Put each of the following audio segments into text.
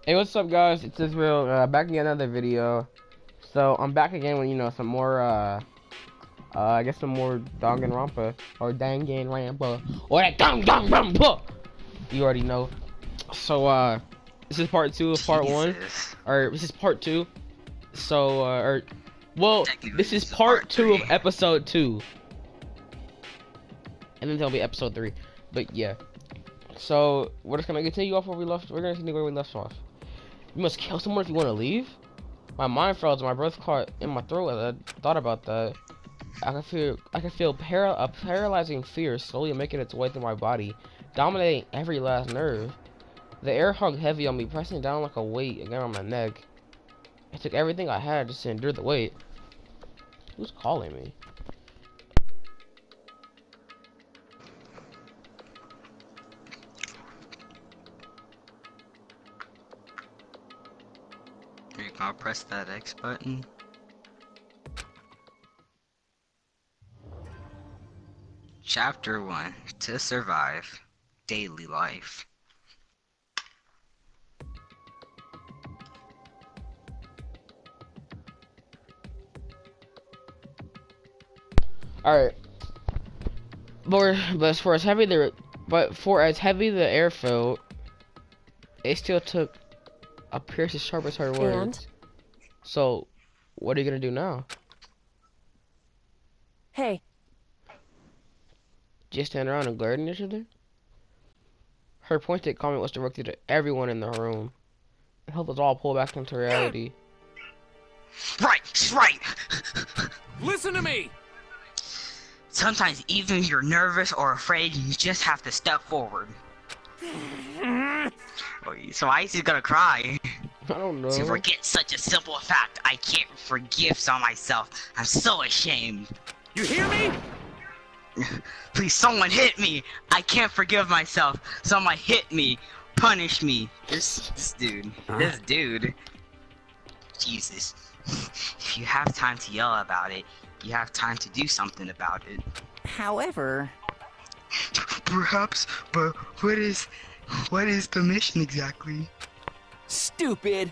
Hey, what's up, guys? It's Israel, back in another video. So I'm back again with some more I guess some more Danganronpa or Danganronpa or that Danganronpa. You already know. So this is part two of part one, Jesus. or this is part two. So or well, Technically, this is this is part part two of 3. episode 2, and then there'll be episode 3. But yeah. So we're just gonna continue off where we left. We're gonna continue where we left off. You must kill someone if you want to leave. My mind froze. My breath caught in my throat as I thought about that. I could feel a paralyzing fear slowly making its way through my body, dominating every last nerve. The air hung heavy on me, pressing down like a weight again on my neck. It took everything I had just to endure the weight. Who's calling me? Are you gonna press that X button? Chapter 1. To survive. Daily life. All right, but for as heavy the air felt, it still took a pierce as sharp as her words. So, what are you gonna do now? Hey, Just stand around and glare at each other? Her pointed comment was directed at everyone in the room. It helped us all pull back into reality. Right! Listen to me! Sometimes even if you're nervous or afraid, you just have to step forward. So why is he gonna cry? I don't know. To forget such a simple fact, I can't forgive myself. I'm so ashamed. You hear me? Please, someone hit me. I can't forgive myself. Someone hit me. Punish me. This dude. Jesus. If you have time to yell about it, you have time to do something about it. however, Perhaps, but what is the mission exactly? stupid.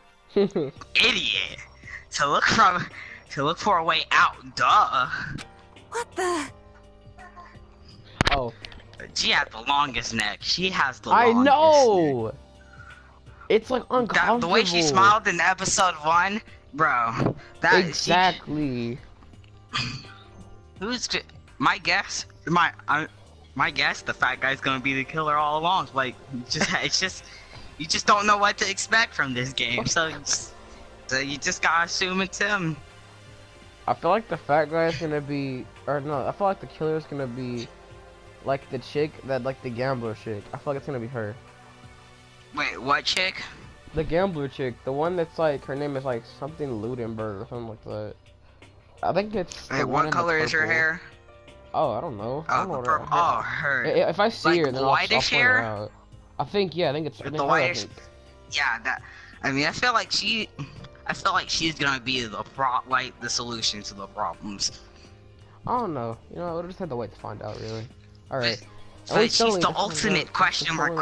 Idiot. To look for a way out. Duh. What the? Oh, She has the longest neck. She has the I longest know. It's like neck. uncomfortable. The way she smiled in episode 1, bro. That Exactly. Who's my guess? My guess, the fat guy's gonna be the killer all along. Like, it's just you just don't know what to expect from this game. So you just gotta assume it's him. I feel like the fat guy is gonna be, or no, I feel like the killer is gonna be like the chick that, like the gambler chick. I feel like it's gonna be her. Wait, what chick? The gambler chick, the one that's like, her name is like something Ludenberg or something like that. I think it's. Wait, what color is her hair? Oh, I don't know. I don't know Oh, what purple. her hair. Oh, her. If I see Like her, then I'll point whitish her hair? out. I think, yeah, I think it's. I think The her, I whitish. think. Yeah, that. I mean, I feel like she's gonna be the solution to the problems. I don't know. You know, we'll just have to wait to find out, really. All right. But she's the ultimate question mark.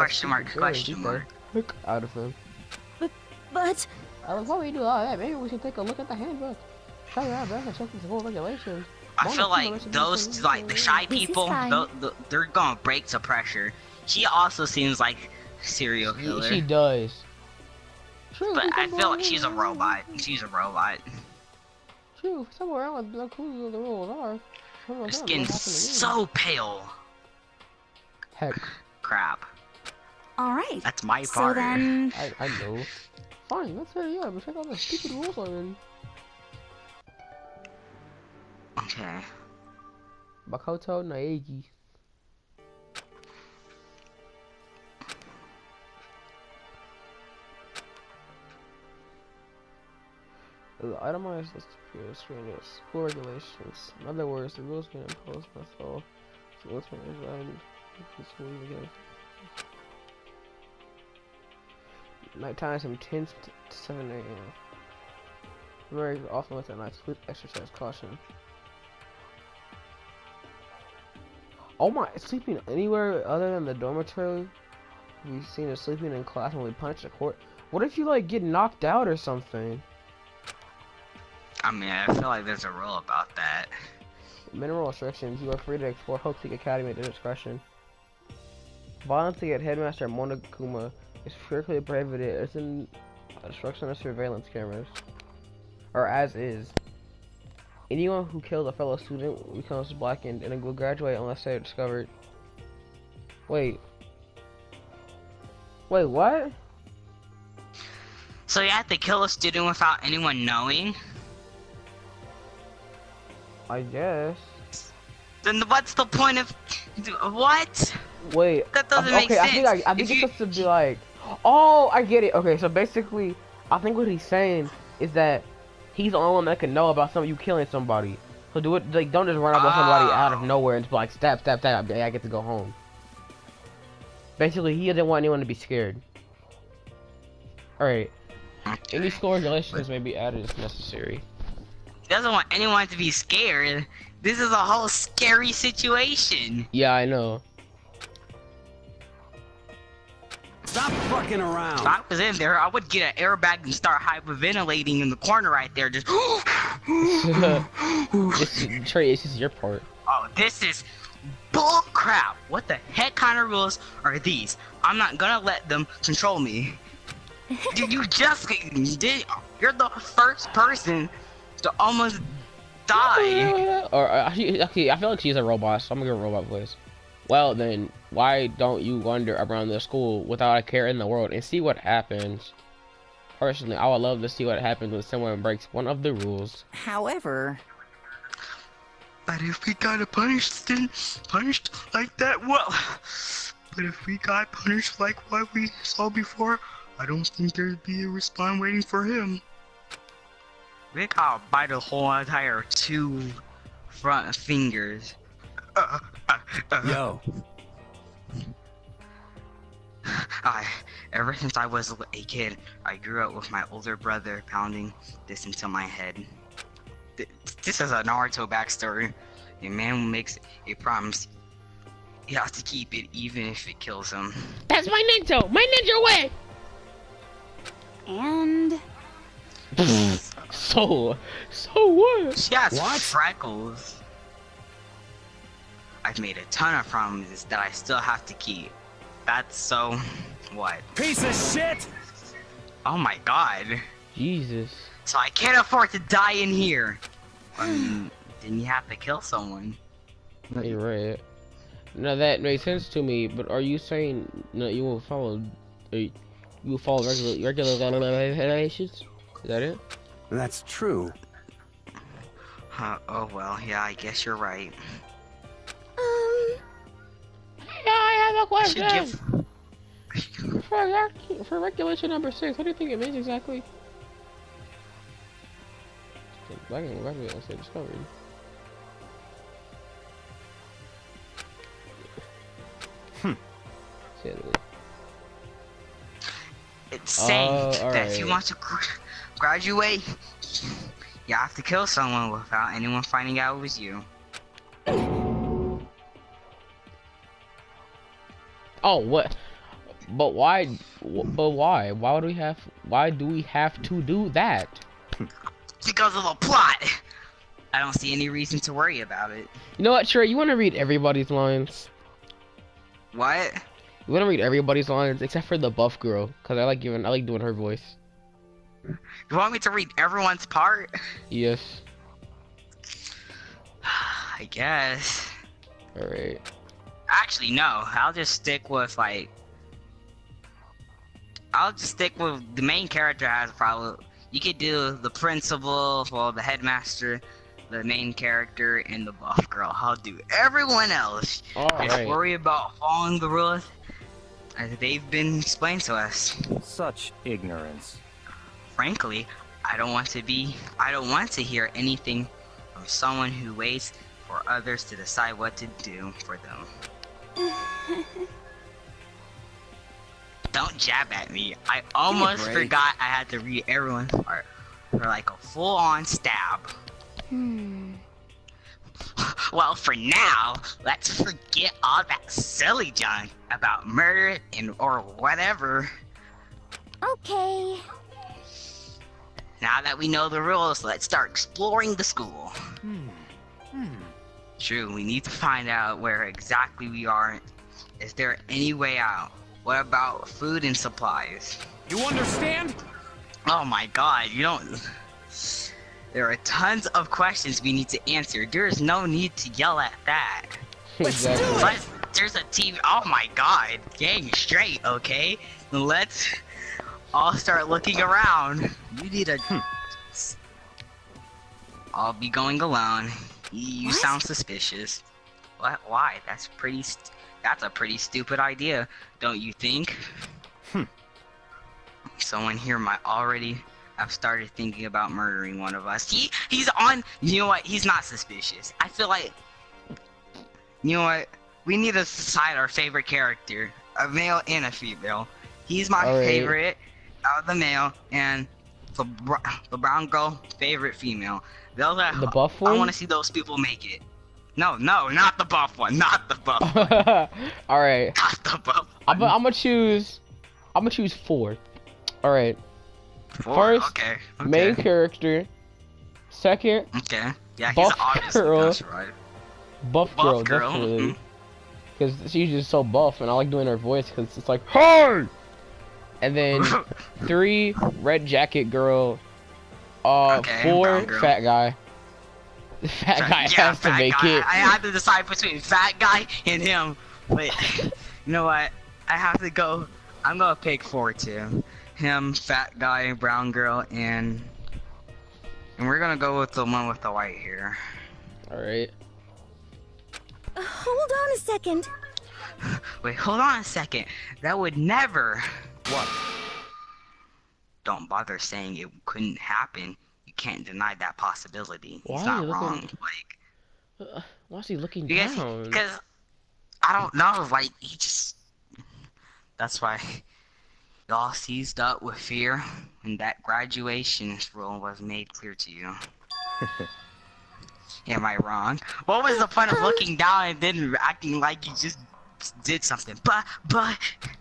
Look out of him. But Before we do all that, maybe we should take a look at the handbook. Try your best and check the whole regulations. I feel like those, like the shy This is people, fine. they're gonna break to pressure. She also seems like a serial killer, She does. True, but I feel like she's a robot. She's a robot. True, somewhere else, look who the rules are. Her skin's so pale. Heck, Crap. all right. That's my So part. then, I know. Fine, let's hurry up and check out the stupid rules already. Okay. Makoto Naegi. The itemized list appears screen is school regulations. In other words, the rules being imposed must follow. So let's make it right. School again. Night times from 10 to 7 a.m. Very often with a night sleep exercise caution. Oh my, sleeping anywhere other than the dormitory? We've seen her sleeping in class when we punched a court. What if you like get knocked out or something? I mean, I feel like there's a rule about that. Mineral restrictions. You are free to explore Hope Peak Academy at your discretion. Violence against Headmaster Monokuma is strictly prohibited. It's in destruction of surveillance cameras. Or as is. Anyone who kills a fellow student becomes blackened and will graduate unless they are discovered. Wait. Wait, what? So you have to kill a student without anyone knowing? I guess. Then what's the point of... What? Wait. That doesn't make okay, sense. I think it's supposed to be like... Oh, I get it. Okay, so basically, I think what he's saying is that he's the only one that can know about you killing somebody. So do it, like, don't just run up on somebody out of nowhere and just be like, stab, stab, stab, I get to go home. Basically, he doesn't want anyone to be scared. Alright. Any school regulations may be added if necessary. He doesn't want anyone to be scared. This is a whole scary situation. Yeah, I know. Stop fucking around. If I was in there, I would get an airbag and start hyperventilating in the corner right there. Just. Trey, it's just your part. Oh, this is bull crap. What the heck kind of rules are these? I'm not gonna let them control me. Dude, you just did. You're the first person to almost die. Or okay, I feel like she's a robot, so I'm gonna give her a robot voice. Well then, why don't you wander around the school without a care in the world and see what happens? Personally, I would love to see what happens when someone breaks one of the rules. However... But if we got punished like that, well... But if we got punished like what we saw before, I don't think there'd be a respawn waiting for him. We gotta bite the whole entire 2 front fingers. Yo. Ever since I was a kid, I grew up with my older brother pounding this into my head. This is a Naruto backstory. A man who makes a promise, he has to keep it even if it kills him. That's my ninja! My ninja way! And... So what? She has What? freckles. I've made a ton of promises that I still have to keep. That's so... what? Piece of shit! Oh my god. Jesus. So I can't afford to die in here. Then you have to kill someone. You're right. Now that makes sense to me, but are you saying that you will follow regular regulations? Is that it? That's true. Oh well, yeah, I guess you're right. Yeah, I have a I should question. give... For regulation number 6, what do you think it means exactly? Black and white say discovered. It's saying that if you alright. want to graduate, you have to kill someone without anyone finding out it was you. Oh, what? But why? But why? Why would we have? Why do we have to do that? Because of the plot. I don't see any reason to worry about it. You know what, Trey? You want to read everybody's lines? What? You want to read everybody's lines except for the buff girl, cause I like doing her voice. You want me to read everyone's part? Yes. I guess. All right. Actually, no. I'll just stick with like. I'll just stick with the main character has a problem. You could do the principal, well, the headmaster, the main character, and the buff girl. I'll do everyone else. All Just right. worry about following the rules as they've been explained to us. Such ignorance. Frankly, I don't want to hear anything from someone who waits for others to decide what to do for them. Don't jab at me. I almost break. forgot I had to read everyone's part for like a full-on stab. Well, for now, let's forget all that silly junk about murder and or whatever. Okay. Now that we know the rules, let's start exploring the school. True, we need to find out where exactly we are. Is there any way out? What about food and supplies? You understand? Oh my god, you don't... There are tons of questions we need to answer. There is no need to yell at that. Exactly. But there's a TV. Oh my god, getting straight, okay? Let's all start looking around. You need a. I'll be going alone. You What? sound suspicious. What? Why? That's a pretty stupid idea, don't you think? Someone here might already have started thinking about murdering one of us. He's on. You know what? He's not suspicious. I feel like. You know what? We need to decide our favorite character, a male and a female. He's my Alright. favorite out of the male, and the brown girl favorite female. Those are, The buff I one? want to see those people make it. No, not the buff one. Not the buff one. All right. Not the buff I'm one. gonna choose 4. All right. Four, First, okay. Main character. Second, Okay. Yeah, he's buff obviously girl. that's right. buff Buff girl, girl, definitely. Because she's just so buff, and I like doing her voice because it's like, hey! And then 3, red jacket girl. Okay, 4, brown girl. fat guy. The fat guy has to fat make guy. it. I had to decide between fat guy and him. But you know what? I have to go. I'm gonna pick 4 too. Him, fat guy, brown girl, and we're gonna go with the one with the white hair. All right. Hold on a second. Wait, hold on a second. That would never. What? Don't bother saying it couldn't happen. You can't deny that possibility. Why He's are not you looking- wrong. Like. Why is he looking Because, down? because I don't know, like he just. That's why y'all seized up with fear when that graduation rule was made clear to you. Am I wrong? What was the point of looking down and then acting like you just did something? But.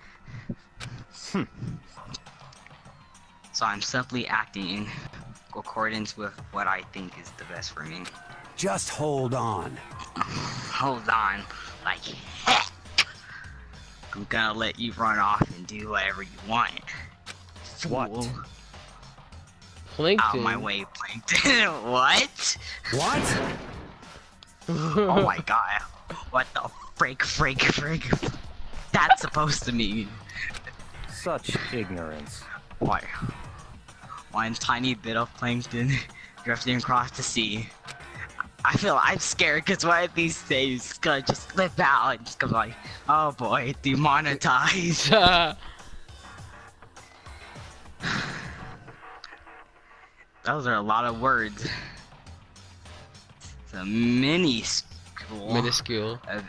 So I'm simply acting in accordance with what I think is the best for me. Just hold on. Hold on, like heck. I'm gonna let you run off and do whatever you want. What? Fool. Plankton. Out of my way, Plankton. What? What? Oh my god. What the frick. That's supposed to mean. Such ignorance. Why? One tiny bit of plankton drifting across the sea. I feel I'm scared because one of these days it's gonna just slip out and just go like, oh boy, demonetized. Those are a lot of words. It's a Minuscule. of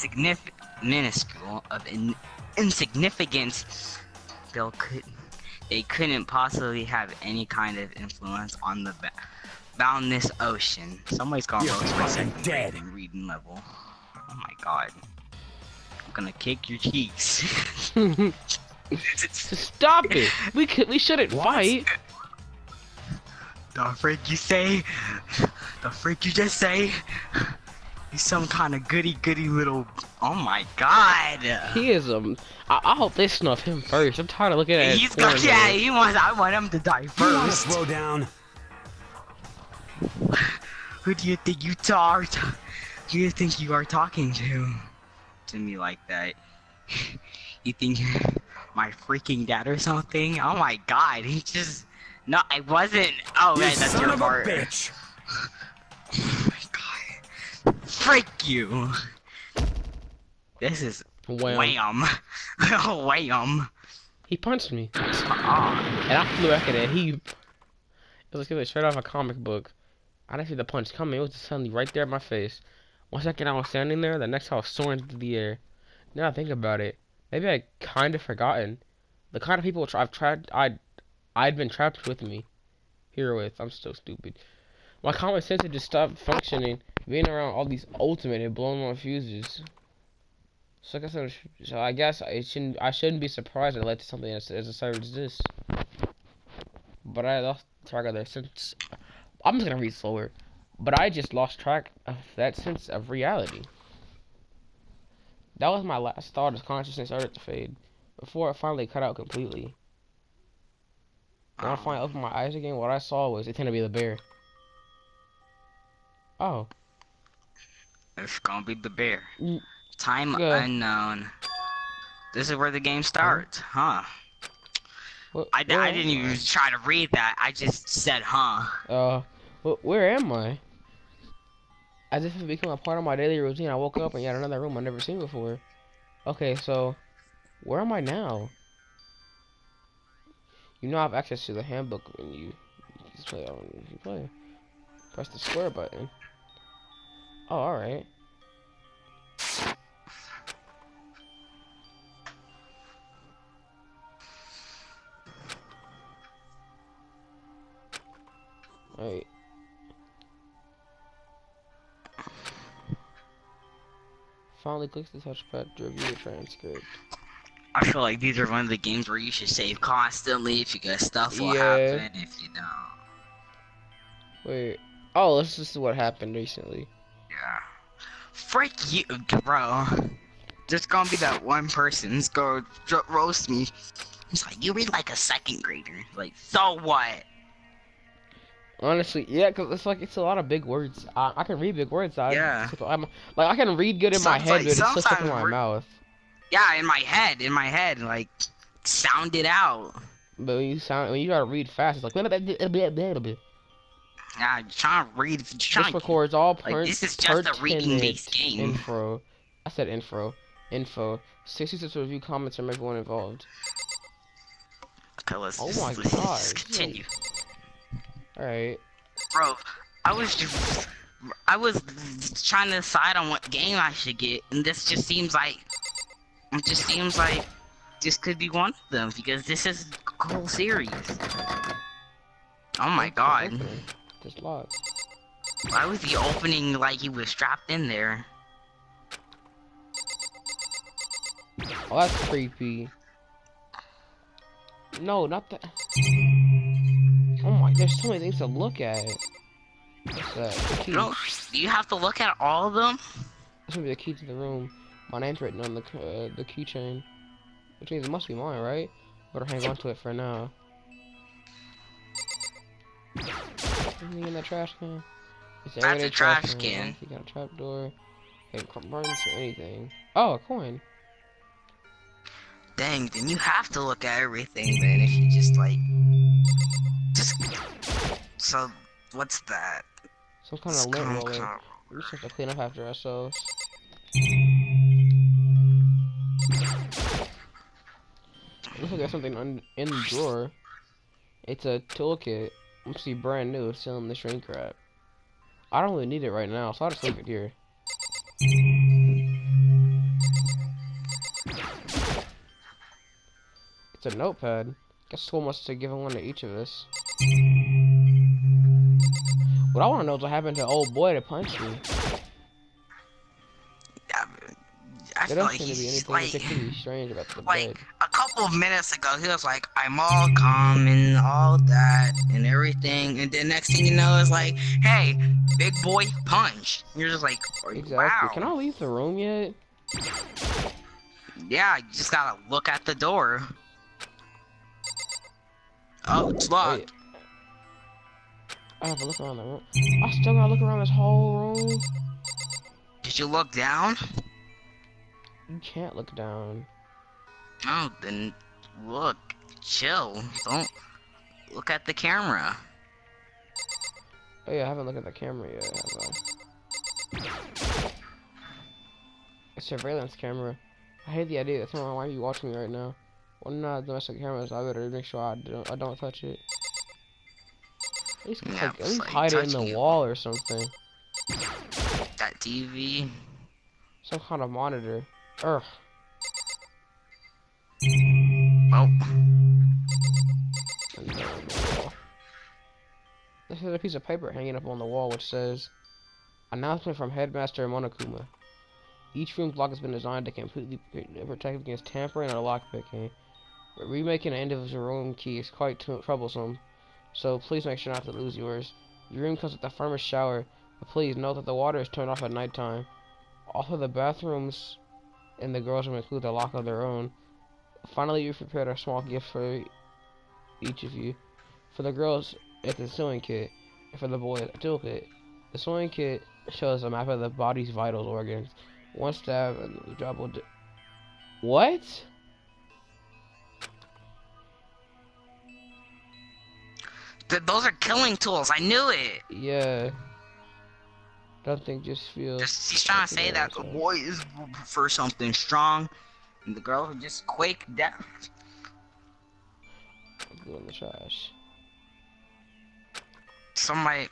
insignificance. They couldn't possibly have any kind of influence on the boundless ocean. Somebody's gonna You're roast my fucking second dead. grade in reading level. Oh my god. I'm gonna kick your cheeks. Stop it. We shouldn't What? fight. The freak you say? The freak you just say? He's some kind of goody little. Oh my god. He is I hope they snuff him first. I'm tired of looking at his He's porn got, yeah, here. he wants. I want him to die You wanna first. throw down? Who do you think you are? Who do you think you are talking to? To me like that? You think you're my freaking dad or something? Oh my god, he just. No, I wasn't. Oh You man, that's son your of a part. bitch! Oh my god. Freak you. This is Wham. wham. Wham. He punched me, Ah. and I flew back at a heap. It was like straight off a comic book. I didn't see the punch coming. It was just suddenly right there in my face. 1 second I was standing there. The next I was soaring through the air. Now I think about it, maybe I kind of forgotten the kind of people I'd been trapped with me. Here with. I'm so stupid. My common sense had just stopped functioning. Being around all these ultimate had blown my fuses. So I guess I shouldn't be surprised it led to something as absurd as this. But I lost track of their sense. I'm just gonna read slower. But I just lost track of that sense of reality. That was my last thought as consciousness started to fade, before it finally cut out completely. When I finally opened my eyes again, what I saw was it tended to be the bear. Oh. It's gonna be the bear. Mm. Time Yeah. unknown. This is where the game starts, huh? I didn't even try to read that. I just said, huh. Where am I? As if it became a part of my daily routine, I woke up in yet another room I've never seen before. Okay, so where am I now? You know I have access to the handbook when you just play on you play. Press the square button. Oh, alright. Alright. Finally clicks the touchpad to review the transcript. I feel like these are one of the games where you should save constantly if you get stuff will Yeah. happen if you don't. Wait. Oh, this is what happened recently. Yeah. Frick you, bro. There's gonna be that one person who's gonna roast me. He's like, you read like a second grader. Like, so what? Honestly, yeah, cause it's a lot of big words. I can read big words. Yeah. I can read good in my head, but it just slips in my sometimes mouth. Yeah, in my head, like, sound it out. But when you gotta read fast, it's like Yeah, trying to read. this records all this is just a reading-based game. Info. I said info. 66 review comments from everyone involved. Okay, let's Oh my let's God. continue. Alright. Bro, I was trying to decide on what game I should get, and this just seems like this could be one of them because this is a whole series. Oh my God! Okay. Just locked. Why was the opening like he was strapped in there? Oh, that's creepy. No, not that. Oh my, there's so many things to look at. What's that? The key. No, do you have to look at all of them? This would be the key to the room. My name's written on the keychain, which means it must be mine, right? Better hang on to it for now. Anything in that trash can? It's an That's everyday a trash can. You got a trap door. It burns or anything. Oh, a coin. Dang, then you have to look at everything then if you just like so what's that? Some kind of lint roller. We just have to clean up after ourselves. Looks like there's something in the drawer. It's a toolkit. Must be brand new, still in the shrink wrap. I don't really need it right now, so I'll just leave it here. It's a notepad. Guess school must have given one to each of us. What I want to know is what happened to old boy that punched me. Yeah, I There feel doesn't like seem to be he's anything like particularly strange about the like bed. a couple of minutes ago he was like, I'm all calm and all that and everything, and then next thing you know it's like, hey, big boy punch. And you're just like, Exactly. wow. Can I leave the room yet? Yeah, you just gotta look at the door. Oh, it's locked. Wait. I have to look around the room. I still gotta look around this whole room. Did you look down? You can't look down. Oh, then look. Chill. Don't look at the camera. Oh yeah, I haven't looked at the camera yet, have I? A surveillance camera. I hate the idea that someone might be watching me right now. Well, not domestic cameras. I better make sure I don't touch it. At least, Yeah, at least like hide it in touching the it. wall or something. That TV. Some kind of monitor. Ugh. Oh. And there on the wall. This is a piece of paper hanging up on the wall which says, "Announcement from Headmaster Monokuma. Each room's lock has been designed to completely protect against tampering or lockpicking. But remaking an individual room key is quite troublesome, so please make sure not to lose yours. Your room comes with the firmest shower, but please note that the water is turned off at nighttime. Also, the bathrooms in the girls' room include a lock of their own. Finally, you've prepared a small gift for each of you. For the girls, it's a sewing kit, and for the boys, a toolkit. The sewing kit shows a map of the body's vital organs. One stab and the job will do. What? Those are killing tools. I knew it. Yeah. Don't think just feel. He's trying to say that the boys prefer something strong, and the girls would just quake death. Go in the trash. Somebody.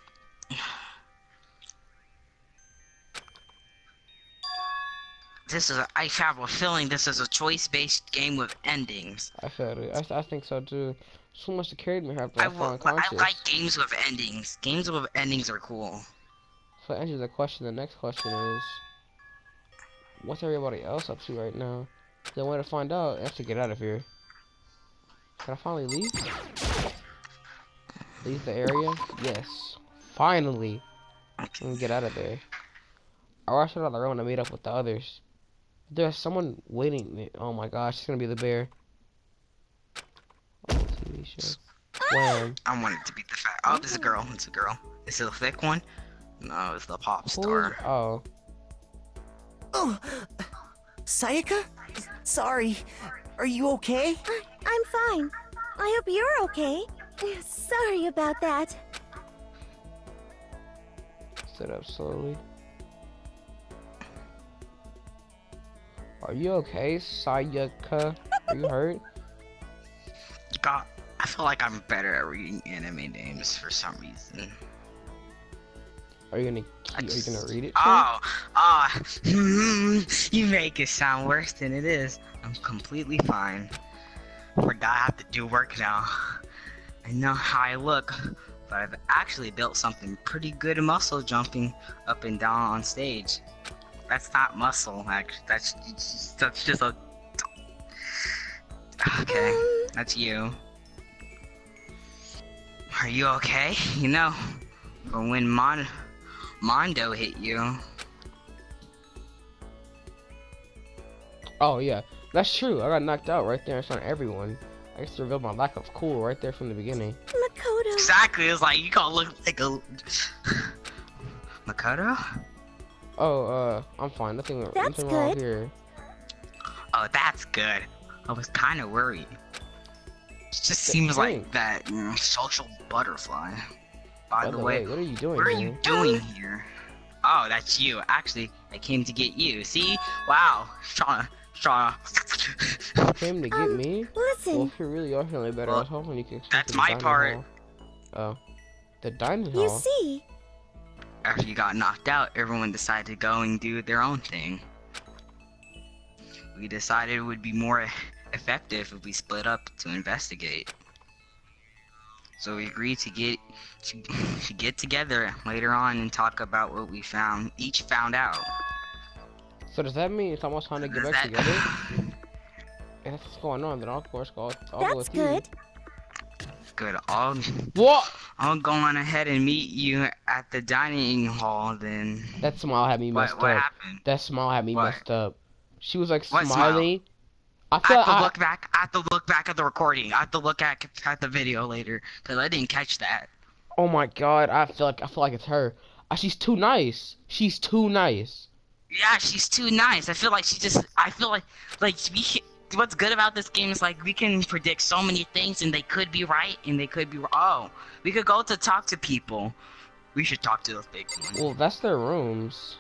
I have a feeling this is a choice-based game with endings. I felt it. I think so too. So much to carry me after I I found conscious. like games with endings. Games with endings are cool. So to answer the question, the next question is, what's everybody else up to right now? The way to find out, I have to get out of here. Can I finally leave? Leave the area? Yes. Finally! I can get out of there. I rushed out of the room to meet up with the others. There's someone waiting. Oh my gosh, it's gonna be the bear. Oh, TV show. Wham. I wanted to beat the fat. Oh, there's a girl. It's a girl. Is it a thick one? No, it's the pop star. Oh. Oh, Sayaka? Sorry. Are you okay? I'm fine. I hope you're okay. Sorry about that. Sit up slowly. Are you okay, Sayaka? Are you hurt? God, I feel like I'm better at reading anime names for some reason. Are you gonna read it? You make it sound worse than it is. I'm completely fine. Forgot I have to do work now. I know how I look, but I've actually built something pretty good muscle jumping up and down on stage. That's not muscle, actually. That's just a. Okay, that's you. Are you okay? You know, for when Mondo hit you. Oh yeah, that's true. I got knocked out right there in front of everyone. I guess to reveal my lack of cool right there from the beginning. Makoto. Exactly, it's like you gonna look like a Makoto? Oh, I'm fine. Nothing wrong good. here. Oh, that's good. I was kind of worried. It just seems like that social butterfly. By the way, what are you doing? What are you doing here? Oh, that's you. Actually, I came to get you. See? Wow. Shauna. You came to get me? Listen. Well, if you really are feeling better, I was hoping you could. That's my part. Oh, the dining hall. You see. After you got knocked out, everyone decided to go and do their own thing. We decided it would be more effective if we split up to investigate. So we agreed to get together later on and talk about what we each found out. So does that mean it's almost time to get back together? If that's what's going on, then I'll of course I'll go with good. Good. What? I'll go on ahead and meet you at the dining hall then. That smile had me messed up. What happened? That smile had me messed up. She was like What smiling. I have to look back. I have to look back at the recording. I have to look at the video later because I didn't catch that. Oh my god! I feel like it's her. She's too nice. She's too nice. Yeah, she's too nice. I feel like what's good about this game is like we can predict so many things and they could be right and they could be wrong. Oh, we could go to talk to people. We should talk to those big ones. Well, that's their rooms.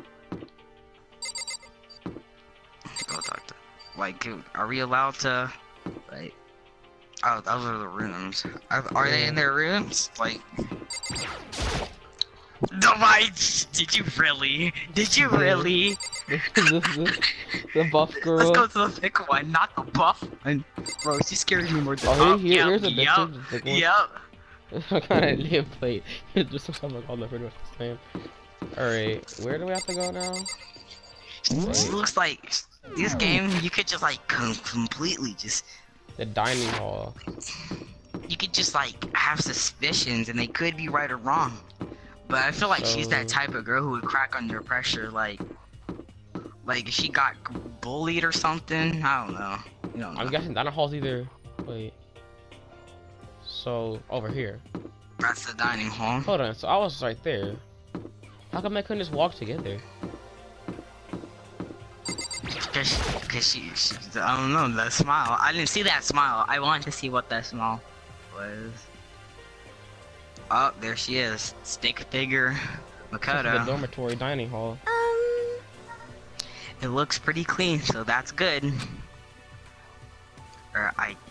Go talk to. Like, are we allowed to? Like, oh, those are the rooms. Are they in their rooms? Like. Did you really? Did you really? the buff girl. Let's go to the thick one, not the buff one. Bro, she scares me more than here's a bitch. Yep. What kind of nameplate? Just something like all the pretty much the same. Alright, where do we have to go now? It looks like this game you could just like completely just The dining hall. you could just like have suspicions and they could be right or wrong. But I feel like she's that So- type of girl who would crack under pressure, like if she got bullied or something. I don't know. You don't know. I'm guessing dining hall's either. Wait. So over here. That's the dining hall. Hold on. So I was right there. How come I couldn't just walk together? Cause she, I don't know, that smile. I didn't see that smile. I wanted to see what that smile was. Oh, there she is. Stick figure, The Makoto. dormitory dining hall. It looks pretty clean, so that's good. Or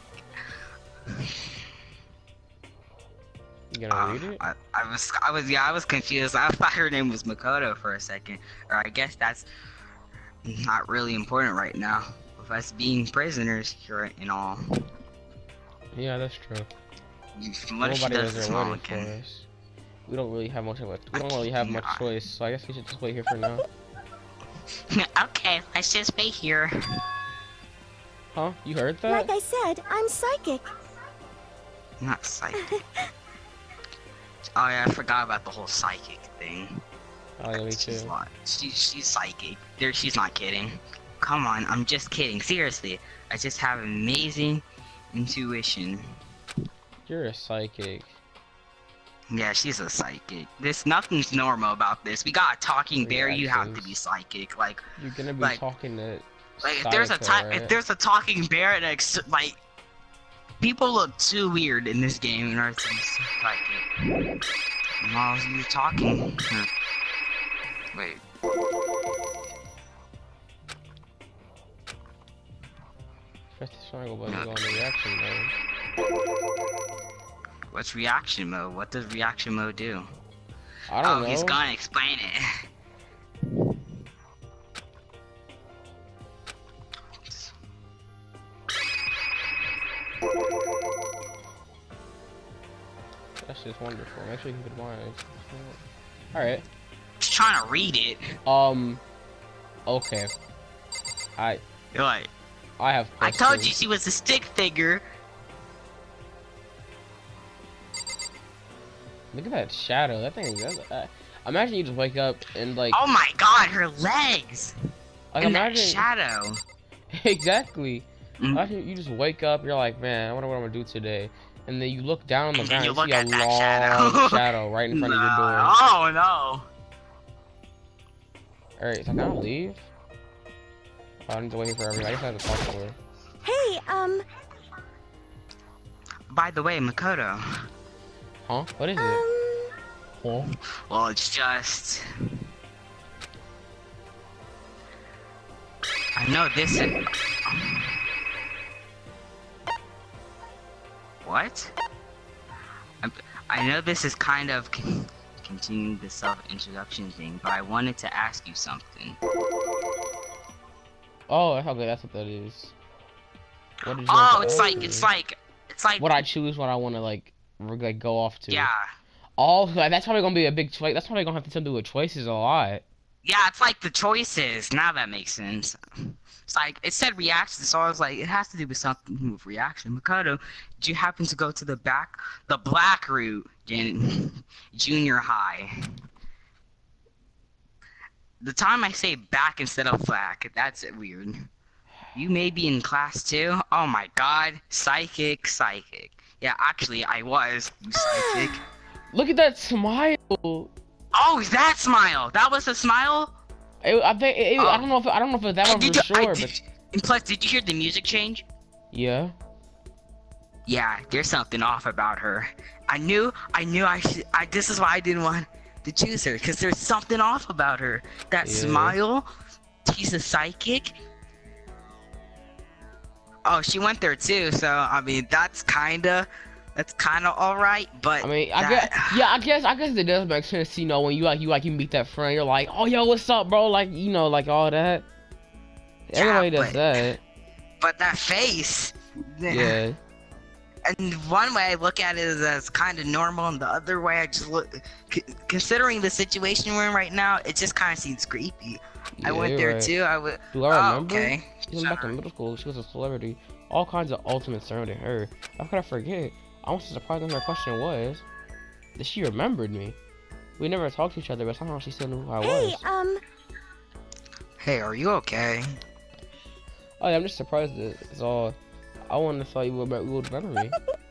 You gonna read it? I was confused. I thought her name was Makoto for a second. Or I guess that's not really important right now. With us being prisoners here and all. Yeah, that's true. What if she Nobody does was the there smile waiting for again? us. We don't really have much of a. We don't really have much choice, so I guess we should just wait here for now. Okay, let's just wait here. Huh? You heard that? Like I said, I'm psychic. Not psychic. Oh yeah, I forgot about the whole psychic thing. Oh yeah, me too. She's psychic. She's not kidding. Come on, I'm just kidding. Seriously, I just have amazing intuition. You're a psychic. Yeah, she's a psychic. Nothing's normal about this. We got a talking bear. You have to Reactions. be psychic. Like You're gonna be Like- talking to. if there's a Sayaka, if there's a talking bear, like people look too weird in this game in order to be psychic. While you're talking. Wait. Press the triangle button to go on the reaction mode. What's reaction mode? What does reaction mode do? I don't know. He's gonna explain it. That's just wonderful. Make sure you keep it in mind. Alright. Just trying to read it. Okay. You're like, I have I questions. told you she was a stick figure. Look at that shadow. That thing. Imagine you just wake up and like. Oh my god, her legs! Like And that imagine. shadow. Exactly. Mm. Imagine you just wake up. You're like, man, I wonder what I'm gonna do today. And then you look down on the And then ground you and look see a at that long shadow. shadow right in front of your door. Oh no. Alright, so can I leave? Oh, I need to wait here for everybody. I guess I have to talk to her. Hey, By the way, Makoto. Huh? What is it? Huh? Well, it's just. I know this is. What? I know this is kind of continuing the self-introduction thing, but I wanted to ask you something. Oh, okay, that's what that is. What did you Oh, want to it's ask like. me? What I choose, what I want to like go off to. Yeah. Oh, so that's probably gonna be a big choice. That's probably gonna have to do with choices a lot. Yeah, it's like the choices. Now that makes sense. It's like, it said reaction, so I was like, it has to do with something with reaction. Makoto, did you happen to go to the black route in junior high? The time I say back instead of black, that's weird. You may be in class too? Oh my god, psychic. Yeah, actually, I was, you psychic. Look at that smile. Oh, that smile! That was a smile? I think I don't know if it's that one Did for you- sure, but And plus, did you hear the music change? yeah. Yeah, there's something off about her. I knew this is why I didn't want to choose her, because there's something off about her. That Yeah. smile, she's a psychic. Oh, she went there too, so, I mean, that's kinda alright, but... I mean, I guess it does make sense, you know, when you meet that friend, you're like, oh yo, what's up, bro? Like, you know, like all that. Everybody does but- that. But that face... Yeah. And one way I look at it is as kind of normal, and the other way I just look, considering the situation we're in right now, it just kind of seems creepy. Yeah, I went you're there right. too. I would. Do I Oh, remember? okay. She was back in middle school. She was a celebrity. All kinds of ultimates surrounded her. How could I forget? I was surprised when her question was that she remembered me. We never talked to each other, but somehow she still knew who I Hey, was. Hey, are you okay? Oh, yeah, I'm just surprised that it's all. I wouldn't have thought you would remember me.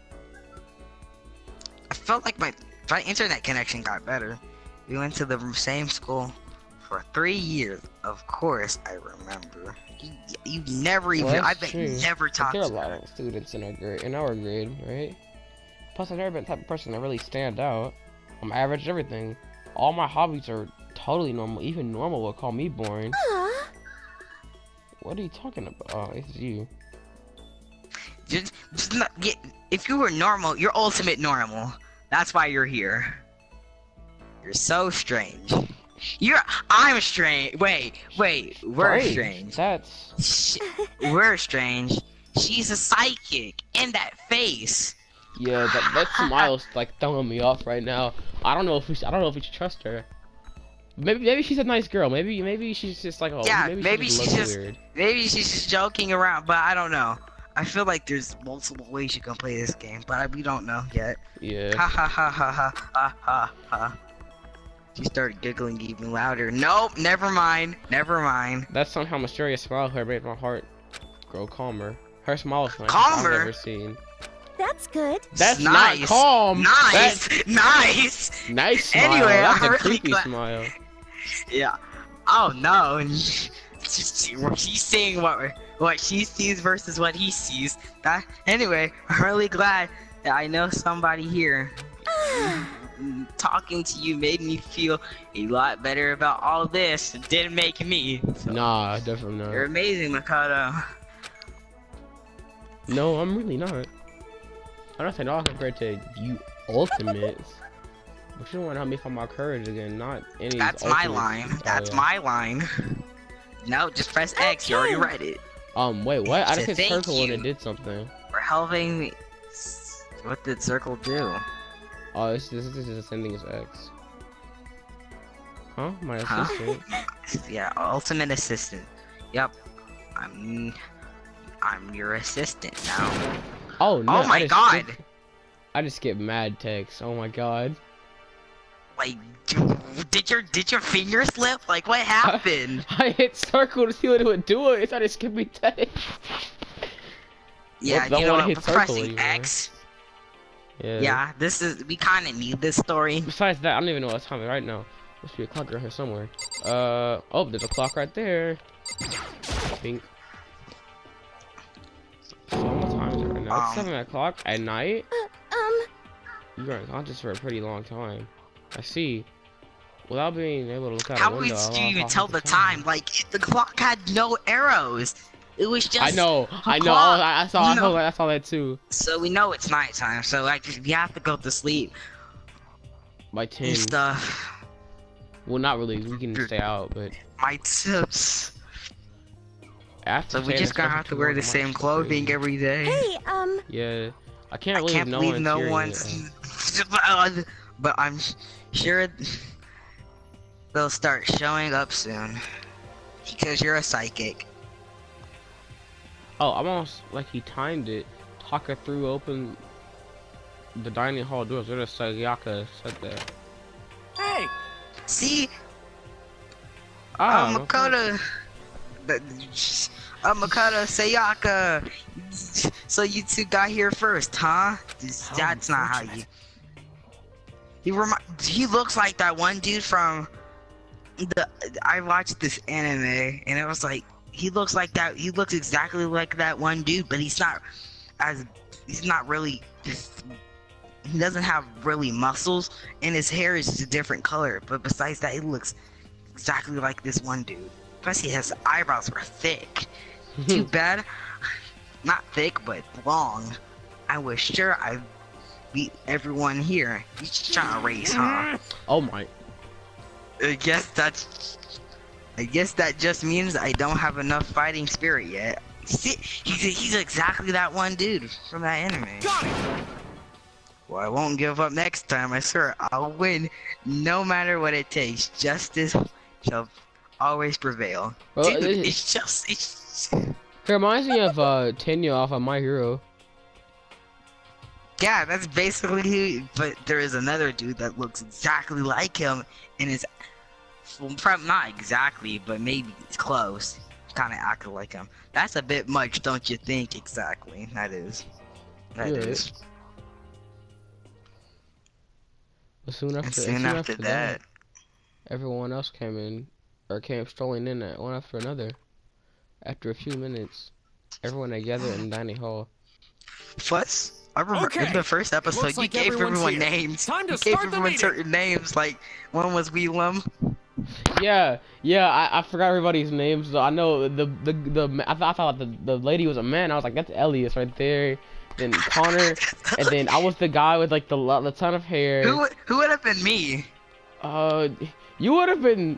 I felt like my internet connection got better. We went to the same school for 3 years. Of course, I remember. You never even. Well, I that's bet true. you never But talked there are a to lot her. of students in our grade, right? Plus, I've never been the type of person that really stand out. I'm average at everything. All my hobbies are totally normal. Even normal would call me boring. Aw. What are you talking about? Oh, it's you. Just not, if you were normal, you're ultimate normal. That's why you're here. You're so strange. I'm strange. Wait, we're strange. That's We're strange. She's a psychic. In that face. yeah. That smile's like throwing me off right now. I don't know if we should trust her. Maybe she's a nice girl. Maybe she's just like Maybe she she's looks just weird. maybe she's just joking around, but I don't know. I feel like there's multiple ways you can play this game, but we don't know yet. Yeah. Ha ha ha ha ha ha ha ha. She started giggling even louder. Nope, never mind. That somehow mysterious smile of her made my heart grow calmer. Her smile is like Calmer? I've never seen. That's good. That's Nice. not calm. Nice, That's nice. nice smile. Anyway, That's I'm a really creepy glad- smile. Yeah. Oh no. She's seeing what she sees versus what he sees. Anyway, I'm really glad that I know somebody here. Talking to you made me feel a lot better about all this. It didn't make me. So Nah, definitely you're not. amazing, Makoto. No, I'm really not. I'm not saying all compared to you ultimates. But you don't want to help me find my courage again, not any. That's my line. That's my line. No, just press X. You already read it. Wait, what? I So just hit thank circle and you. it did something. For helping me. What did circle do? Oh, this is sending as X. Huh? My Huh? assistant. Yeah, ultimate assistant. Yep. I'm your assistant now. Oh no! Oh my god! I just get mad text. Oh my god. Like, did your finger slip? Like, what happened? I hit circle to see what it would do. It started skipping text. Yeah, Don't you know wanna what? hit We're circle pressing anymore. X. Yeah. Yeah, we kind of need this story. Besides that, I don't even know what time it is right now. Must be a clock around here somewhere. Oh, there's a clock right there. Pink. So what time is it right now? It's 7 o'clock at night. You were unconscious for a pretty long time. I see. Without being able to look out How a would window, you even lost tell track the of time? Like, the clock had no arrows. It was just. I know. clock. I saw No. I saw that too. So we know it's nighttime. So like, we have to go to sleep By 10. and stuff. Well, not really. We can stay out, but My tips. after. So we just gonna have to wear the same clothing every day. Hey, Yeah. I can't I believe can't no believe one's no hearing one's. it. But I'm sure they'll start showing up soon because you're a psychic. Oh, I'm almost like he timed it. Taka threw open the dining hall doors. There's Sayaka said that. Hey! See, Ah, Makoto, Makoto Sayaka. So you two got here first, huh? That's not how you. He looks like that one dude from I watched this anime and it was like he looks like that. He looks exactly like that one dude, but he's not really. He doesn't have really muscles, and his hair is just a different color. But besides that, he looks exactly like this one dude. Plus, his eyebrows were thick. Too bad, not thick, but long. I was sure I beat everyone here. You just trying to race, huh? Oh my. I guess that just means I don't have enough fighting spirit yet. See, he's exactly that one dude from that anime. Got it! Well, I won't give up next time. I swear, I'll win, no matter what it takes. Justice shall always prevail. Well, Dude, it reminds me of Tenya off of My Hero. Yeah, that's basically who. But there is another dude that looks exactly like him, and is, well, probably not exactly, but maybe it's close. Kind of acting like him. That's a bit much, don't you think? Exactly. That is. That Yeah. is. But soon And after, soon after that, everyone else came in, or came strolling in at one after another. After a few minutes, everyone together in dining hall. plus, I remember Okay. in the first episode, Looks you like gave everyone's everyone here. names. Time to You gave start the everyone meeting. certain names, like one was Wheelum. Yeah, I forgot everybody's names. So I know I thought the lady was a man. I was like, that's Elias right there. Then Connor, and then I was the guy with like the ton of hair. Who would have been me? You would have been,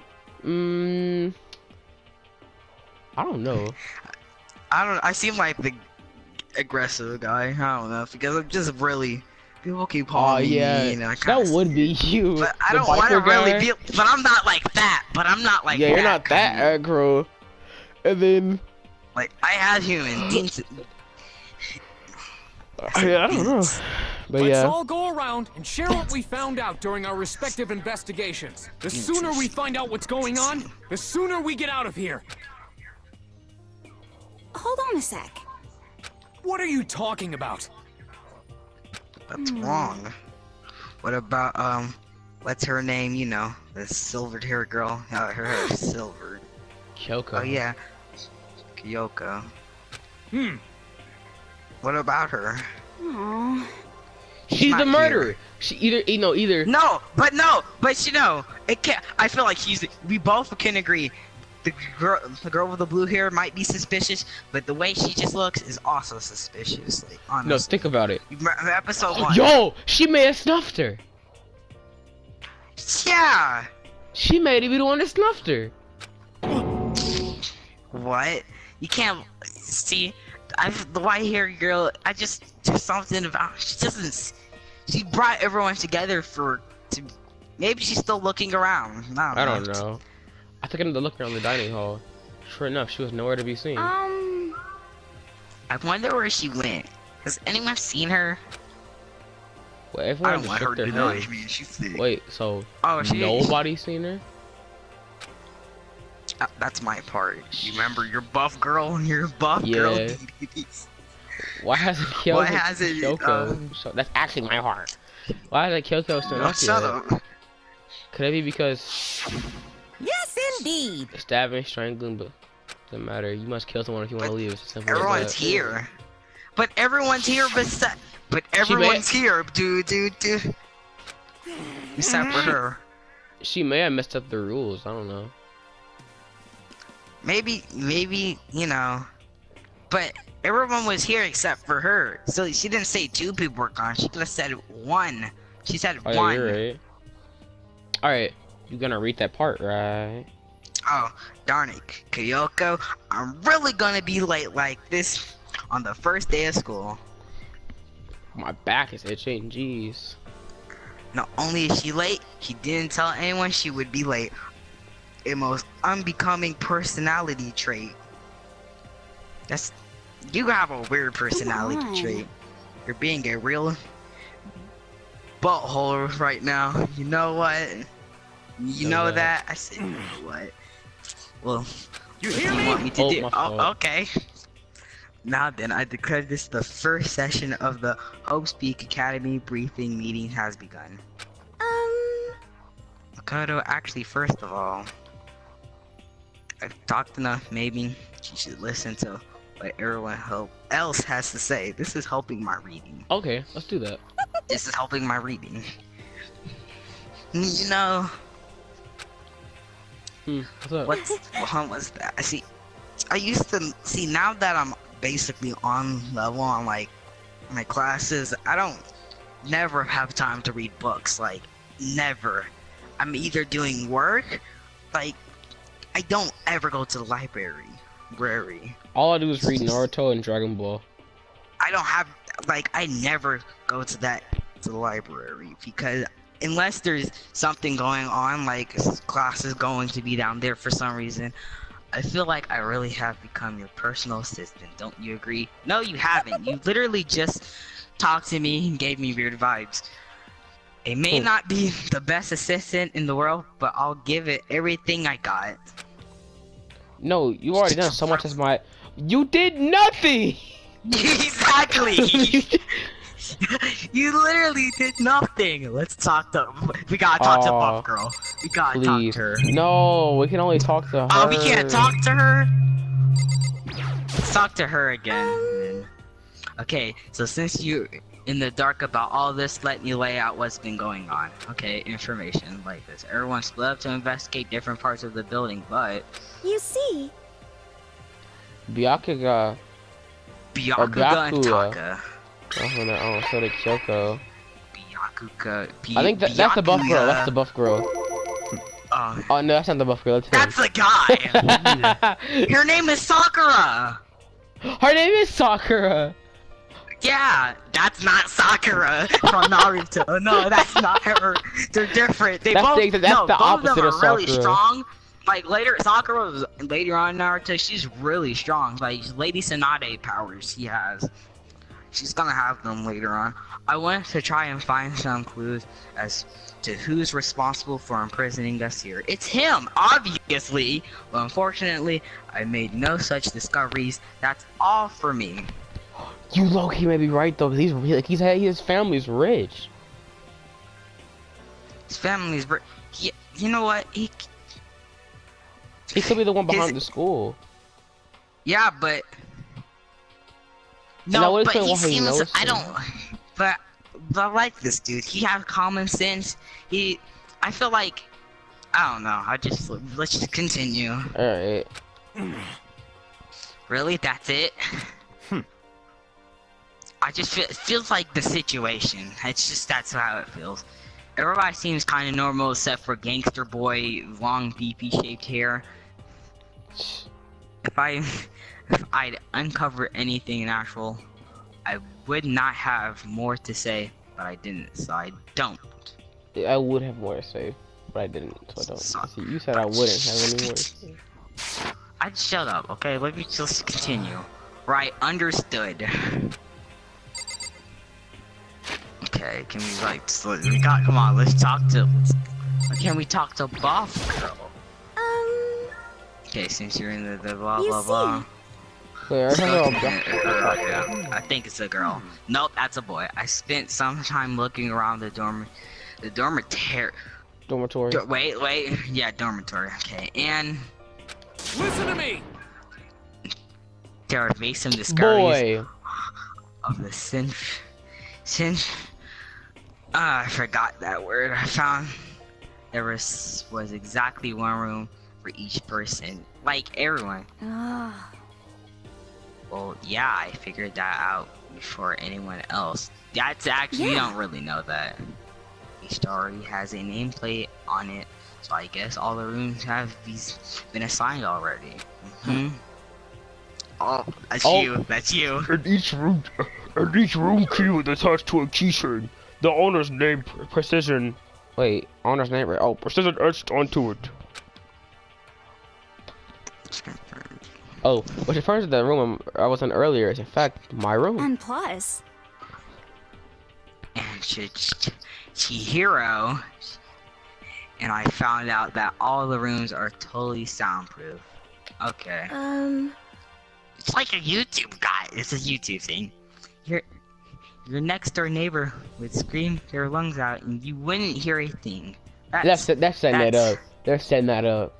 I don't know. I seem like the aggressive guy. I don't know, because I'm just really. People keep Oh calling me yeah, mean, and I that kinda, would be you. But I the don't want to biker really guy. be. But I'm not like that. But I'm not like. Yeah, you're not that kind. aggro. And then Like I have human decent. I don't know. But Let's yeah, all go around and share what we found out during our respective investigations. The sooner we find out what's going on, the sooner we get out of here. Hold on a sec. What are you talking about? That's wrong. What about what's her name? You know, the silvered hair girl. Her hair is silvered. Kyoko. Oh yeah, Kyoko. Hmm. What about her? Aww. She's not the here. murderer. She either. No, but you know, it can't. I feel like we both can agree. The girl with the blue hair might be suspicious, but the way she just looks is also suspicious. Like, honestly. No, think about it. You remember episode 1. Yo, she may have snuffed her. Yeah. She may be the one that snuffed her. What? You can't see. The white hair girl. There's something about. She doesn't. She brought everyone together maybe she's still looking around. I don't know. I took another look around the dining hall. Sure enough, she was nowhere to be seen. I wonder where she went. Has anyone seen her? Well, I everyone don't just want her shook to their acknowledge head. me. She's sick. Wait, so Oh, nobody's seen her? That's my part. You remember your buff girl? Your buff girl. Yeah. Why hasn't Kyoko? Why hasn't Kyoko? So that's actually my heart. Why hasn't Kyoko still Oh, not shut yet? up. Could it be because Yes, indeed. stabbing, strangling, but doesn't matter. You must kill someone if you want to leave. It's as simple as Everyone's that. here. But everyone's here but everyone's here, dude. Except for her. She may have messed up the rules. I don't know. Maybe, you know. But everyone was here except for her. So she didn't say 2 people were gone. She could have said 1. She said Oh, 1. yeah, you're right. Alright, you're gonna read that part, right? Oh, darn it, Kyoko. I'm really gonna be late like this on the first day of school. My back is itching, jeez. Not only is she late, she didn't tell anyone she would be late. A most unbecoming personality trait. You have a weird personality on. trait. You're being a real butthole right now. You know what? You know that? I said, you know what? Well, You what hear do you me? want me to Oh, do? my Oh, fault. okay. Now then, I declare this the first session of the Hope Speak Academy briefing meeting has begun. Makoto, actually, first of all, I've talked enough. Maybe you should listen to what everyone else has to say. This is helping my reading. Okay, let's do that. This is helping my reading. You know, What's up? what was that? I used to see, now that I'm basically on level on like my classes, I don't never have time to read books, like never. I'm either doing work, like I don't ever go to the library. All I do is read Naruto and Dragon Ball. I don't have, like, I never go to the library because unless there's something going on, like class is going to be down there for some reason, I feel like I really have become your personal assistant. Don't you agree? No, you haven't. You literally just talked to me and gave me weird vibes. It may not be the best assistant in the world, but I'll give it everything I got. No, you already done so much as my. You did nothing. Exactly. You literally did nothing. Let's talk to. We gotta talk to Buff Girl. We gotta Please. talk to her. No, we can only talk to her. Oh, we can't talk to her. Let's talk to her again. Okay, so since you in the dark about all this, let me lay out what's been going on. Okay, information like this. Everyone split up to investigate different parts of the building, but You see, Byakuga. Byakuga and Byakuya. Taka. Oh, so did Kyoko. Byakuga. I think that's the buff girl. That's the buff girl. Oh no, that's not the buff girl. That's the guy. Her name is Sakura. Her name is Sakura. Yeah, that's not Sakura from Naruto. No, that's not her. They're different. They That's both. the- that's no, the both of them opposite are of really Sakura. strong. Like later, Sakura was later on in Naruto. She's really strong. Like Lady Tsunade powers she has. She's gonna have them later on. I wanted to try and find some clues as to who's responsible for imprisoning us here. It's him, obviously. But unfortunately, I made no such discoveries. That's all for me. You low-key may be right though, 'cause he's really, like, his family's rich. His family's. You know what? He could be the one behind the school. Yeah, but And I no, would've but said he why he seems. knows I him. don't. But I like this dude. He has common sense. I feel like. I don't know. Let's just continue. Alright. Really, that's it. I just feel. It feels like the situation. That's how it feels. Everybody seems kind of normal except for Gangster Boy, long VP-shaped hair. If I'd uncover anything actual, I would not have more to say, but I didn't, so I don't. I would have more to say, but I didn't, so I don't. See, you said I wouldn't have any more to say. I'd shut up, okay? Let me just continue. Right, understood. Okay, can we come on, let's talk to. Can we talk to Buff Girl? Okay, since you're in the blah You blah see. blah. Wait, Let's I go don't to know. yeah, I think it's a girl. Nope, that's a boy. I spent some time looking around the dormitory. Dormitory. Wait, yeah, dormitory. Okay, and Listen to me! there are some discoveries Boy. of the I forgot that word. I found there was exactly one room for each person, like everyone. Ah, Well, yeah, I figured that out before anyone else. That's actually, you don't really know that. Each story has a nameplate on it, so I guess all the rooms have been assigned already. Oh, that's you. That's you. And each room key was attached to a keychain. The owner's name, Precision. Wait, owner's name, right? Oh, Precision etched onto it. oh, which refers to the room I was in earlier is in fact my room. and plus, And Chihiro, and I found out that all the rooms are totally soundproof. Okay. It's like a YouTube guy. It's a YouTube thing. Your next door neighbor would scream their lungs out and you wouldn't hear a thing. They're setting that up. They're setting that up.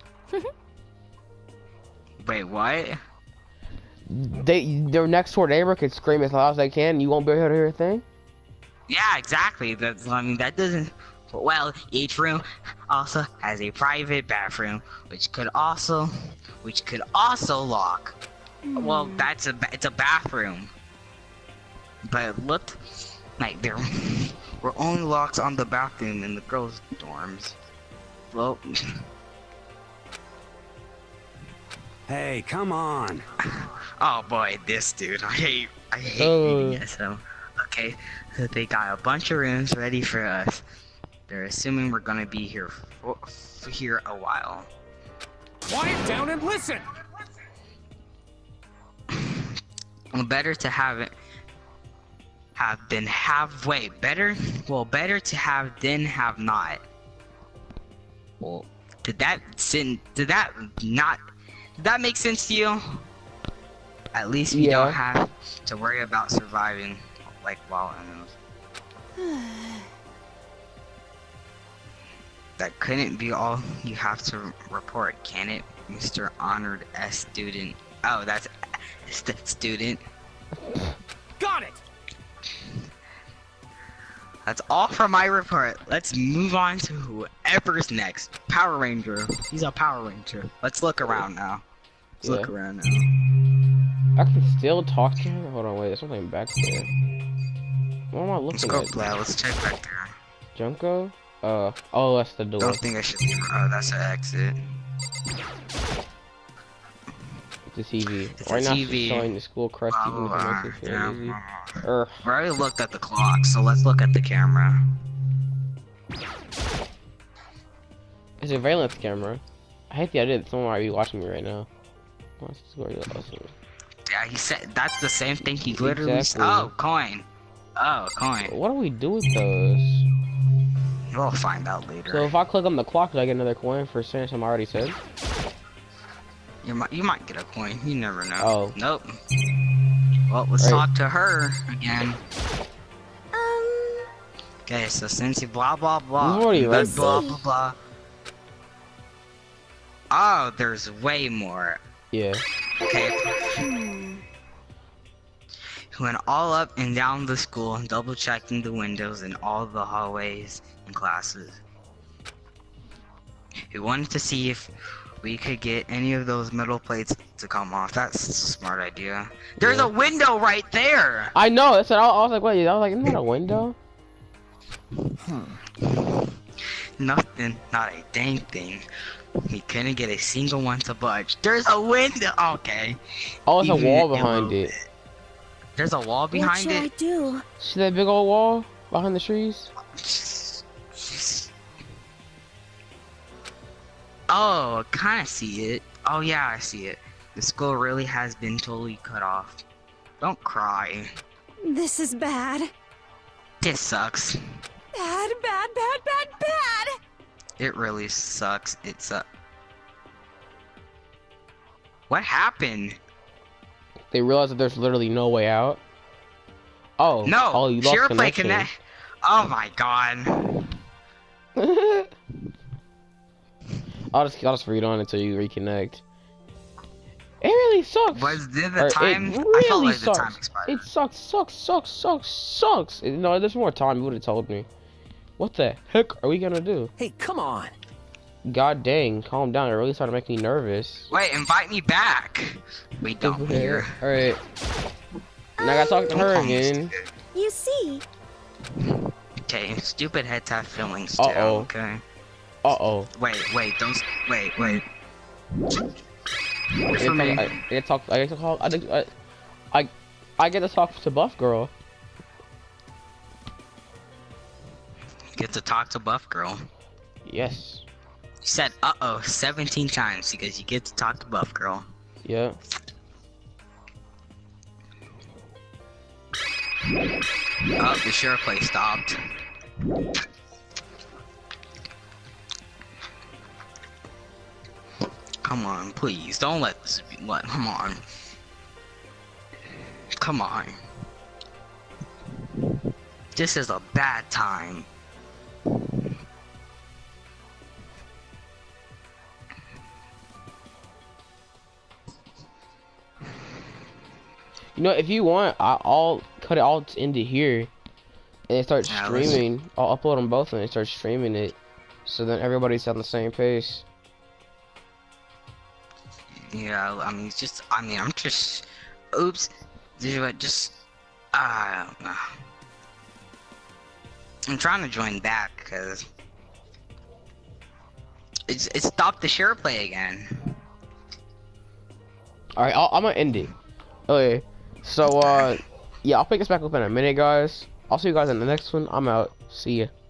Wait, what? Their next door neighbor could scream as loud as they can and you won't be able to hear a thing? Yeah, exactly. That doesn't. Well, each room also has a private bathroom, which could also lock. Well, it's a bathroom. But it looked like there were only locks on the bathroom in the girls' dorms. Well, Hey, come on. Oh boy, this dude. I hate reading SM. Okay, so they got a bunch of rooms ready for us. They're assuming we're gonna be here for a while. Quiet down and listen! Better to have to have than have not. Well, did that make sense to you? At least we don't have to worry about surviving like while in those. That couldn't be all you have to report, can it, Mr. Honored S student? Oh, that's the student. Got it! That's all for my report. Let's move on to whoever's next. Power Ranger. He's a Power Ranger. Let's look around now. Let's look around now. I can still talk to him? Hold on, wait, there's something back there. What am I looking Let's go at? play. Let's check back there. Junko? Oh, that's the door. Don't think I should be. Oh, that's an exit. It's a TV. It's Right a now TV. she's showing the school crest even if it makes it feel easy. We already looked at the clock, so let's look at the camera. It's a surveillance camera. I hate the idea that someone might be watching me right now. Yeah, he said that's the same thing he literally said. Exactly. Oh, coin. Oh, coin. What do we do with those? We'll find out later. So if I click on the clock, do I get another coin for saying something I already said? You might get a coin. You never know. Oh. Nope. Well, let's talk to her again. Okay, so since you blah blah blah, We've already read blah blah blah. Oh, there's way more. Yeah. Okay. He went all up and down the school, double checking the windows in all the hallways and classes. He wanted to see if we could get any of those metal plates to come off. That's a smart idea. There's a window right there! I know, that's what I was like, wait, I was like, isn't that a window? Nothing, not a dang thing. He couldn't get a single one to budge. There's a window! Okay. Oh, it's a Even wall a behind little it. bit. There's a wall What behind should I it? do? See that big old wall behind the trees? Oh, kinda see it. Oh yeah, I see it. The school really has been totally cut off. Don't cry. This is bad. This sucks. Bad, bad, bad, bad, bad! It really sucks. It sucks. What happened? They realize that there's literally no way out. Oh, No! oh, you lost SharePlay connection. Connect. Oh my god. I'll just read on until you reconnect. It really sucks. Was there Or the time? It I felt really like the sucks. time expired. It sucks. No, there's more time. You would have told me. What the heck are we gonna do? Hey, come on. God dang, calm down. It really started making me nervous. Wait, invite me back. We don't hear. Alright. Now I gotta talk to her again. You see, Okay, stupid heads have feelings too. Uh-oh. Okay. Uh-oh. Wait, don't. Wait. I get to talk to Buff Girl. Get to talk to Buff Girl. Yes. You said uh-oh 17 times because you get to talk to Buff Girl. Yeah. Oh, the SharePlay stopped. Come on, please, don't let this be come on. Come on. This is a bad time. You know, if you want, I'll cut it all into here and start streaming. I'll upload them both and start streaming it, so then everybody's on the same pace. Yeah, I mean, I'm just, oops, just, I don't know. I'm trying to join back because it stopped the SharePlay again. Alright, I'm gonna end it. Okay. So, yeah, I'll pick this back up in a minute, guys. I'll see you guys in the next one. I'm out. See ya.